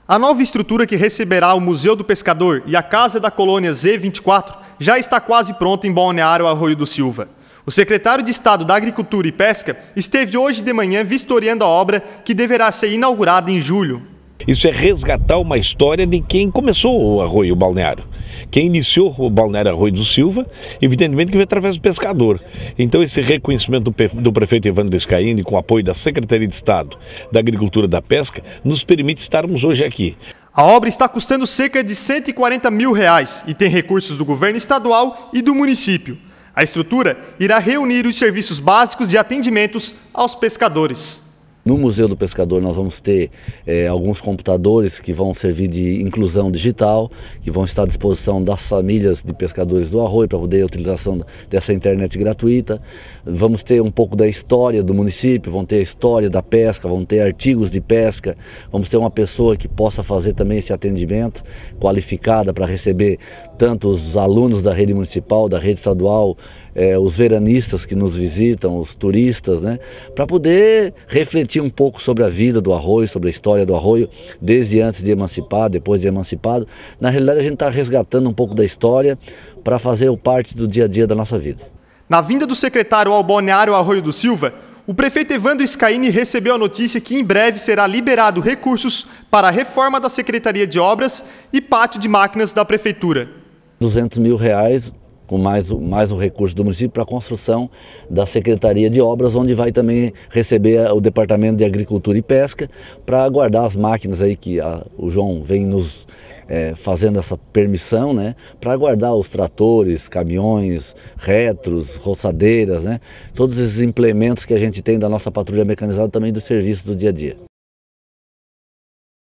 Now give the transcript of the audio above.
A nova estrutura que receberá o Museu do Pescador e a Casa da Colônia Z24 já está quase pronta em Balneário Arroio do Silva. O secretário de Estado da Agricultura e Pesca esteve hoje de manhã vistoriando a obra que deverá ser inaugurada em julho. Isso é resgatar uma história de quem começou o Arroio Balneário. Quem iniciou o Balneário Arroio do Silva, evidentemente que veio através do pescador. Então esse reconhecimento do prefeito Evandro Scaini, com o apoio da Secretaria de Estado da Agricultura e da Pesca, nos permite estarmos hoje aqui. A obra está custando cerca de R$140 mil e tem recursos do governo estadual e do município. A estrutura irá reunir os serviços básicos de atendimentos aos pescadores. No Museu do Pescador nós vamos ter alguns computadores que vão servir de inclusão digital, que vão estar à disposição das famílias de pescadores do Arroio para poder a utilização dessa internet gratuita. Vamos ter um pouco da história do município, vamos ter a história da pesca, vamos ter artigos de pesca, vamos ter uma pessoa que possa fazer também esse atendimento qualificada para receber tanto os alunos da rede municipal, da rede estadual, os veranistas que nos visitam, os turistas, né, para poder refletir um pouco sobre a vida do Arroio, sobre a história do Arroio, desde antes de emancipar, depois de emancipado. Na realidade a gente está resgatando um pouco da história para fazer parte do dia a dia da nossa vida. Na vinda do secretário ao Balneário Arroio do Silva, o prefeito Evandro Scaini recebeu a notícia que em breve será liberado recursos para a reforma da Secretaria de Obras e pátio de máquinas da prefeitura. R$200 mil, com mais o recurso do município para a construção da Secretaria de Obras, onde vai também receber o Departamento de Agricultura e Pesca para guardar as máquinas aí que o João vem nos fazendo essa permissão, né, para guardar os tratores, caminhões, retros, roçadeiras, né, todos esses implementos que a gente tem da nossa patrulha mecanizada também do serviço do dia a dia.